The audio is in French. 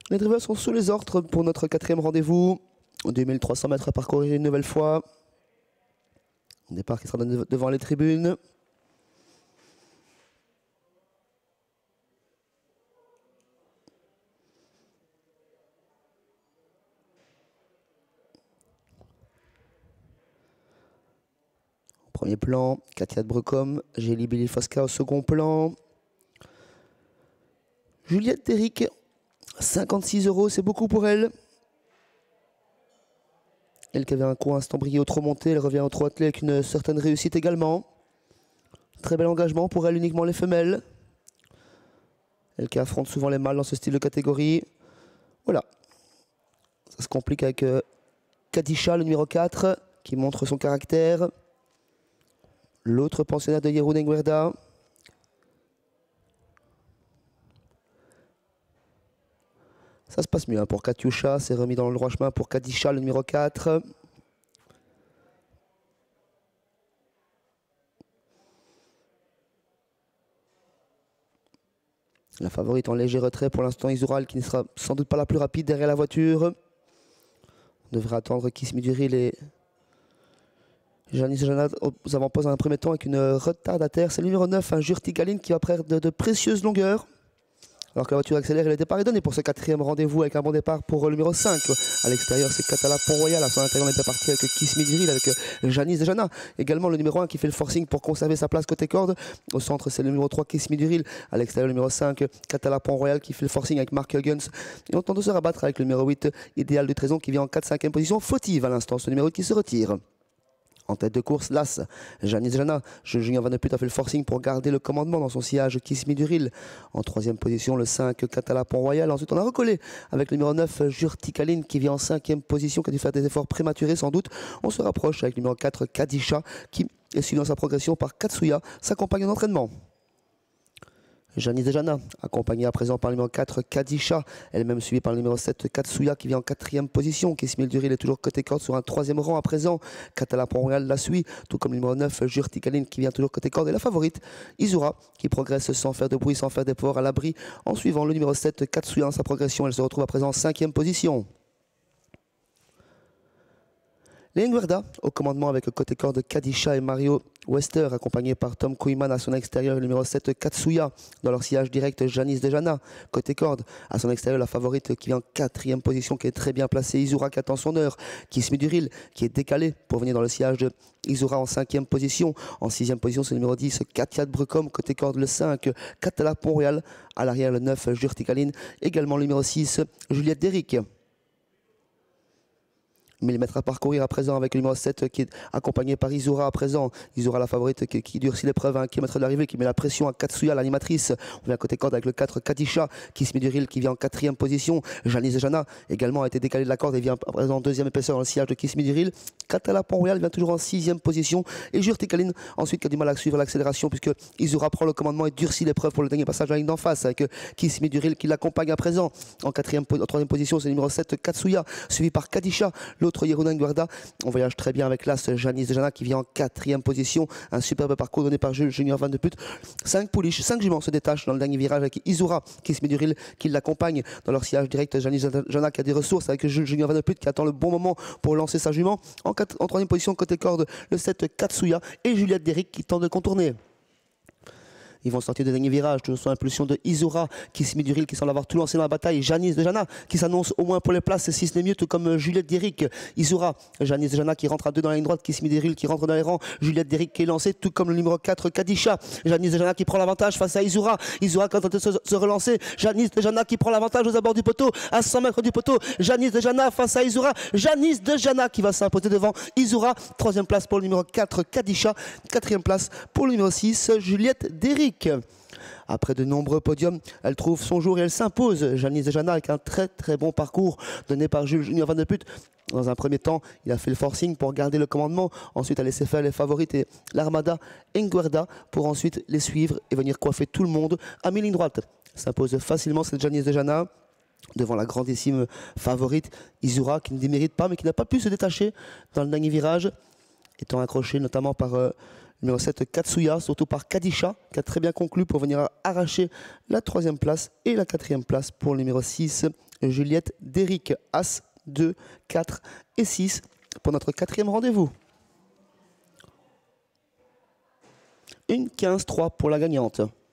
Les drivers sont sous les ordres pour notre quatrième rendez-vous. 2300 mètres à parcourir une nouvelle fois. Départ qui sera devant les tribunes. Premier plan, Katia de Brecom, Gélie Billy Fosca au second plan. Juliette Derrick, 56 €, c'est beaucoup pour elle. Elle qui avait un coup instant brillé au trot monté, elle revient au trot attelé avec une certaine réussite également. Très bel engagement pour elle, uniquement les femelles. Elle qui affronte souvent les mâles dans ce style de catégorie. Voilà. Ça se complique avec Kadisha, le numéro 4, qui montre son caractère. L'autre pensionnaire de Yeroun Nguerda. Ça se passe mieux pour Katyusha, c'est remis dans le droit chemin pour Kadisha, le numéro 4. La favorite en léger retrait pour l'instant, Izural, qui ne sera sans doute pas la plus rapide derrière la voiture. On devrait attendre Kismi Duril et Janice Janat aux avant-postes dans un premier temps avec une retardataire. C'est le numéro 9, un Jurtikaline qui va prendre de précieuses longueurs. Alors que la voiture accélère et le départ est donné pour ce quatrième rendez-vous avec un bon départ pour le numéro 5. À l'extérieur, c'est Katala Pont-Royal. À son intérieur, on est bien parti avec Kismi Duril, avec Janice Dejana. Également le numéro 1 qui fait le forcing pour conserver sa place côté corde. Au centre, c'est le numéro 3, Kismi Duril. À l'extérieur, le numéro 5, Katala Pont-Royal qui fait le forcing avec Mark Huggins. Et on tente de se rabattre avec le numéro 8, Idéal de Tréson qui vient en 4-5e position. Fautive à l'instant, ce numéro qui se retire. En tête de course, l'As, Janice Jana. Junior Van de Put a fait le forcing pour garder le commandement dans son sillage Kismi Duril. En 3e position, le 5, Katala Pont-Royal. Ensuite, on a recollé avec le numéro 9, Jurtikaline, qui vient en 5e position, qui a dû faire des efforts prématurés sans doute. On se rapproche avec le numéro 4, Kadisha, qui est suivi dans sa progression par Katsuya, sa compagne d'entraînement. Janice Dejana, accompagnée à présent par le numéro 4, Kadisha, elle-même suivie par le numéro 7, Katsuya, qui vient en 4e position. Kismi Duril est toujours côté corde sur un 3e rang à présent. Katala Pont-Royal la suit, tout comme le numéro 9, Jurtikaline, qui vient toujours côté corde. Et la favorite, Izura, qui progresse sans faire de bruit, sans faire d'effort à l'abri. En suivant le numéro 7, Katsuya dans sa progression, elle se retrouve à présent en 5e position. Les Nguerda, au commandement avec le côté corde Kadisha et Mario Wester, accompagné par Tom Kouyman à son extérieur, le numéro 7 Katsuya, dans leur sillage direct Janice Dejana, côté corde, à son extérieur la favorite qui vient en 4e position, qui est très bien placée, Izura qui attend son heure, Kismi Duril qui est décalé pour venir dans le sillage de Izura en 5e position, en 6e position c'est le numéro 10 Katia de Brecom, côté corde le 5 Katala Pont-Royal, à l'arrière le 9 Jurtikaline, également le numéro 6 Juliette Derrick. 1000 mètres à parcourir à présent avec le numéro 7 qui est accompagné par Izura à présent. Izura la favorite qui durcit l'épreuve à 1 km de l'arrivée, qui met la pression à Katsuya, l'animatrice. On vient à côté corde avec le 4 Kadisha, Kismi Duril qui vient en 4e position. Janice Jana également a été décalé de la corde et vient à présent en 2e épaisseur dans le sillage de Kismi Duril. Katala Pont-Royal vient toujours en 6e position. Et Jurtikaline ensuite qui a du mal à suivre l'accélération puisque Izura prend le commandement et durcit l'épreuve pour le dernier passage à la ligne d'en face avec Kismi Duril qui l'accompagne à présent. En 3e position c'est le numéro 7 Katsuya, suivi par Kadisha. L'autre Yeroun Nguerda, on voyage très bien avec l'As Janice Dejana qui vient en 4e position. Un superbe parcours donné par Junior Van de Put. 5 pouliches, 5 juments se détachent dans le dernier virage avec Izura, Kismi Duril qui l'accompagne dans leur sillage direct. Janice Dejana qui a des ressources avec Junior Van de Put qui attend le bon moment pour lancer sa jument. En 3e position côté corde, le 7 Katsuya et Juliette Derrick qui tente de contourner. Ils vont sortir des derniers virages, toujours sous l'impulsion de Izura, Kismi Duril qui semble avoir tout lancé dans la bataille. Janice Dejana qui s'annonce au moins pour les places, si ce n'est mieux, tout comme Juliette Derrick. Izura, Janice Dejana qui rentre à 2 dans la ligne droite, Kismi Duril qui rentre dans les rangs, Juliette Derrick qui est lancée, tout comme le numéro 4 Kadisha. Janice Dejana qui prend l'avantage face à Izura. Izura qui est en train de se relancer. Janice Dejana qui prend l'avantage aux abords du poteau, à 100 mètres du poteau. Janice Dejana face à Izura. Janice Dejana qui va s'imposer devant Izura. 3e place pour le numéro 4 Kadisha. 4e place pour le numéro 6 Juliette Derrick. Après de nombreux podiums, elle trouve son jour et elle s'impose. Janice Dejana avec un très très bon parcours donné par Junior Van de Put. Dans un premier temps, il a fait le forcing pour garder le commandement. Ensuite, a laissé faire les favorites et l'Armada Nguerda pour ensuite les suivre et venir coiffer tout le monde à mi-ligne droite. S'impose facilement cette Janice Dejana devant la grandissime favorite Izura qui ne démérite pas mais qui n'a pas pu se détacher dans le dernier virage, étant accroché notamment par Numéro 7, Katsuya, surtout par Kadisha, qui a très bien conclu pour venir arracher la 3e place et la 4e place pour le numéro 6, Juliette Déric, As, 2, 4 et 6 pour notre 4e rendez-vous. Une 15-3 pour la gagnante.